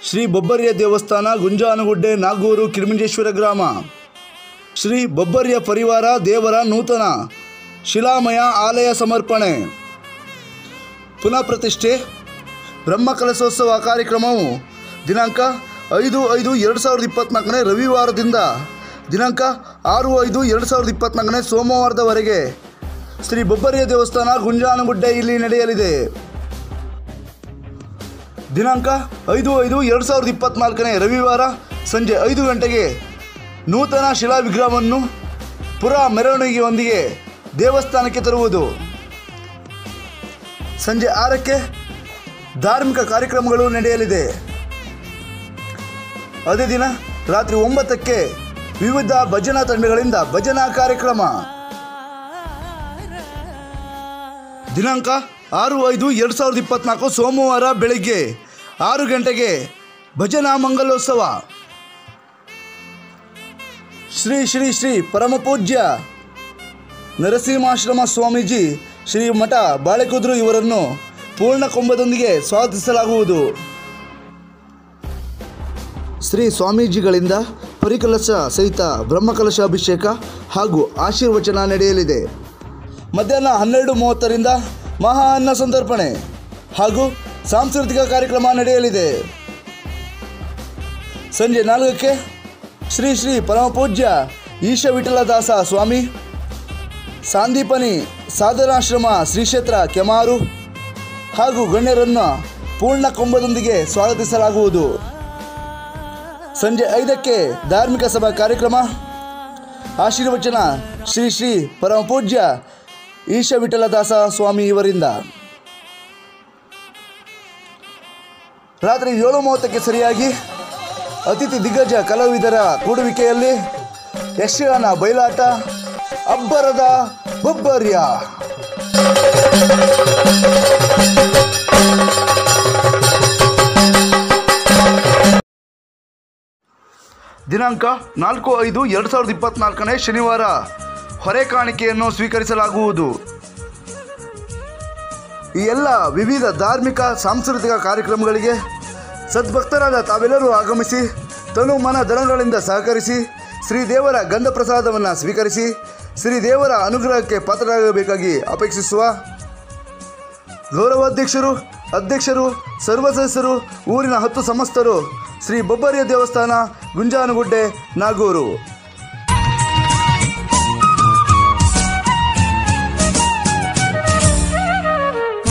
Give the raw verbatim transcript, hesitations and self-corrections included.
ಶ್ರೀ ಬೊಬ್ಬರ್ಯ ದೇವಸ್ಥಾನ, ಗುಂಜಾನಗುಡ್ಡೆ, ನಾಗೂರು, ಕಿರಿಮಿಂಜೇಶ್ವರ ಗ್ರಾಮ. ಶ್ರೀ ಬೊಬ್ಬರ್ಯ ಪರಿವಾರ ದೇವರ ನೂತನ ಶಿಲಾಮಯ ಆಲಯ ಸಮರ್ಪಣೆ. ಪುನಃ ಪ್ರತಿಷ್ಠೆ ಬ್ರಹ್ಮಕಲಶೋತ್ಸವ ಕಾರ್ಯಕ್ರಮವು ದಿನಾಂಕ ಐದು ಐದು ಎರಡು ಸಾವಿರದ ಇಪ್ಪತ್ತ್ನಾಲ್ಕನೇ ರವಿವಾರದಿಂದ ದಿನಾಂಕ ಆರು ಐದು ಎರಡು ಸಾವಿರದ ಇಪ್ಪತ್ತ್ನಾಲ್ಕನೇ ಸೋಮವಾರದವರೆಗೆ ಶ್ರೀ ಬೊಬ್ಬರ್ಯ ದೇವಸ್ಥಾನ, ಗುಂಜಾನಗುಡ್ಡೆ ಇಲ್ಲಿ ನಡೆಯಲಿದೆ. ದಿನಾಂಕ ಐದು ಐದು ಎರಡು ಸಾವಿರದ ಇಪ್ಪತ್ತ್ನಾಲ್ಕನೇ ರವಿವಾರ ಸಂಜೆ ಐದು ಗಂಟೆಗೆ ನೂತನ ಶಿಲಾ ವಿಗ್ರಹವನ್ನು ಪುರ ಮೆರವಣಿಗೆಯೊಂದಿಗೆ ದೇವಸ್ಥಾನಕ್ಕೆ ತರುವುದು. ಸಂಜೆ ಆರಕ್ಕೆ ಧಾರ್ಮಿಕ ಕಾರ್ಯಕ್ರಮಗಳು ನಡೆಯಲಿದೆ. ಅದೇ ದಿನ ರಾತ್ರಿ ಒಂಬತ್ತಕ್ಕೆ ವಿವಿಧ ಭಜನಾ ತಂಡಗಳಿಂದ ಭಜನಾ ಕಾರ್ಯಕ್ರಮ. ದಿನಾಂಕ ಆರು ಐದು ಎರಡು ಸಾವಿರದ ಇಪ್ಪತ್ತ್ನಾಲ್ಕು ಸೋಮವಾರ ಬೆಳಗ್ಗೆ ಆರು ಗಂಟೆಗೆ ಭಜನಾ ಮಂಗಲೋತ್ಸವ. ಶ್ರೀ ಶ್ರೀ ಶ್ರೀ ಪರಮಪೂಜ್ಯ ನರಸಿಂಹಾಶ್ರಮ ಸ್ವಾಮೀಜಿ ಶ್ರೀ ಮಠ ಬಾಳೆಕುದ್ರು ಇವರನ್ನು ಪೂರ್ಣ ಕುಂಭದೊಂದಿಗೆ ಸ್ವಾಗತಿಸಲಾಗುವುದು. ಶ್ರೀ ಸ್ವಾಮೀಜಿಗಳಿಂದ ಪರಿಕಲಶ ಸಹಿತ ಬ್ರಹ್ಮಕಲಶಾಭಿಷೇಕ ಹಾಗೂ ಆಶೀರ್ವಚನ ನಡೆಯಲಿದೆ. ಮಧ್ಯಾಹ್ನ ಹನ್ನೆರಡು ಮೂವತ್ತರಿಂದ ಮಹಾ ಅನ್ನ ಸಂತರ್ಪಣೆ ಹಾಗೂ ಸಾಂಸ್ಕೃತಿಕ ಕಾರ್ಯಕ್ರಮ ನಡೆಯಲಿದೆ. ಸಂಜೆ ನಾಲ್ಕಕ್ಕೆ ಶ್ರೀ ಶ್ರೀ ಪರಮಪೂಜ್ಯ ಈಶ ವಿಠಲದಾಸ ಸ್ವಾಮಿ ಸಾಂದೀಪನಿ ಸಾಧನಾಶ್ರಮ ಶ್ರೀ ಕ್ಷೇತ್ರ ಕೆಮಾರು ಹಾಗೂ ಗಣ್ಯರನ್ನು ಪೂರ್ಣ ಕುಂಭದೊಂದಿಗೆ ಸ್ವಾಗತಿಸಲಾಗುವುದು. ಸಂಜೆ ಐದಕ್ಕೆ ಧಾರ್ಮಿಕ ಸಭಾ ಕಾರ್ಯಕ್ರಮ, ಆಶೀರ್ವಚನ ಶ್ರೀ ಶ್ರೀ ಪರಮಪೂಜ್ಯ ಈಶ ವಿಠಲದಾಸ ಸ್ವಾಮಿ ಇವರಿಂದ. ರಾತ್ರಿ ಏಳು ಮೂವತ್ತಕ್ಕೆ ಸರಿಯಾಗಿ ಅತಿಥಿ ದಿಗ್ಗಜ ಕಲಾವಿದರ ಕೂಡುವಿಕೆಯಲ್ಲಿ ಯಕ್ಷಗಾನ ಬಯಲಾಟ ಅಬ್ಬರದ ಬೊಬ್ಬರ್ಯ. ದಿನಾಂಕ ನಾಲ್ಕು ಐದು ಎರಡು ಸಾವಿರದ ಇಪ್ಪತ್ತ್ನಾಲ್ಕನೇ ಶನಿವಾರ ಹೊರೆ ಕಾಣಿಕೆಯನ್ನು ಸ್ವೀಕರಿಸಲಾಗುವುದು. ಈ ಎಲ್ಲ ವಿವಿಧ ಧಾರ್ಮಿಕ ಸಾಂಸ್ಕೃತಿಕ ಕಾರ್ಯಕ್ರಮಗಳಿಗೆ ಸದ್ಭಕ್ತರಾದ ತಾವೆಲ್ಲರೂ ಆಗಮಿಸಿ ತನು ಮನ ಧನಗಳಿಂದ ಸಹಕರಿಸಿ ಶ್ರೀದೇವರ ಗಂಧ ಪ್ರಸಾದವನ್ನು ಸ್ವೀಕರಿಸಿ ಶ್ರೀದೇವರ ಅನುಗ್ರಹಕ್ಕೆ ಪಾತ್ರರಾಗಬೇಕಾಗಿ ಅಪೇಕ್ಷಿಸುವ ಗೌರವಾಧ್ಯಕ್ಷರು, ಅಧ್ಯಕ್ಷರು, ಸರ್ವ ಸದಸ್ಯರು, ಊರಿನ ಹತ್ತು ಸಮಸ್ತರು, ಶ್ರೀ ಬೊಬ್ಬರ್ಯ ದೇವಸ್ಥಾನ, ಗುಂಜಾನಗುಡ್ಡೆ, ನಾಗೂರು.